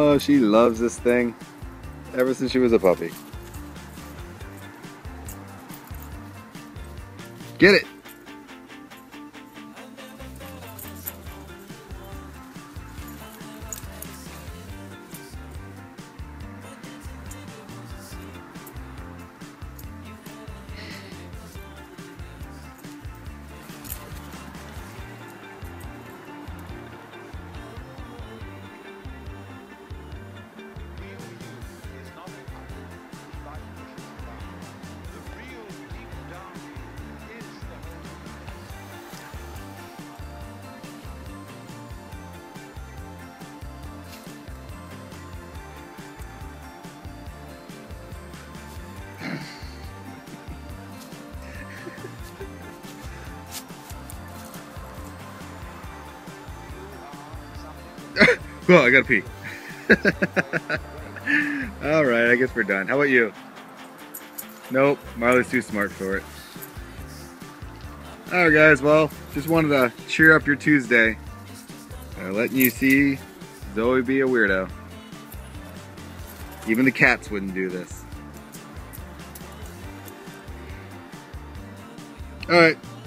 Oh, she loves this thing ever since she was a puppy. Get it! Well, I gotta pee. Alright, I guess we're done. How about you? Nope, Marley's too smart for it. Alright guys, well, just wanted to cheer up your Tuesday. Letting you see Zoe be a weirdo. Even the cats wouldn't do this. Alright.